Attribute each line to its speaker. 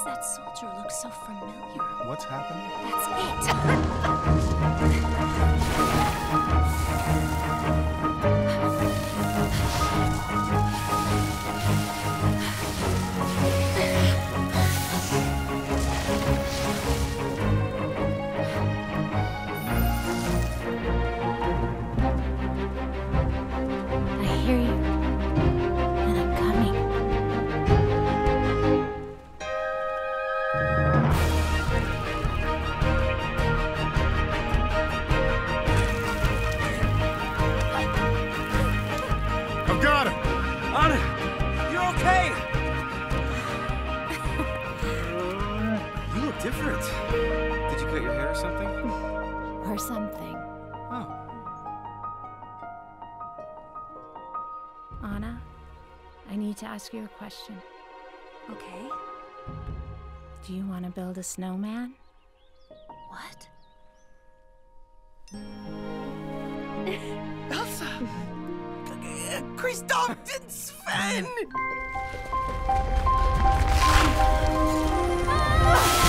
Speaker 1: that soldier look so familiar?
Speaker 2: What's happening?
Speaker 1: That's I hear you, and I'm coming.
Speaker 2: I've got him!
Speaker 3: Anna, you okay? You look different. Did you cut your hair or something?
Speaker 1: Or something.
Speaker 3: Oh.
Speaker 1: Anna, I need to ask you a question.
Speaker 4: Okay.
Speaker 1: Do you want to build a snowman?
Speaker 4: What?
Speaker 3: Elsa! Christoph den Sven!
Speaker 4: Ah!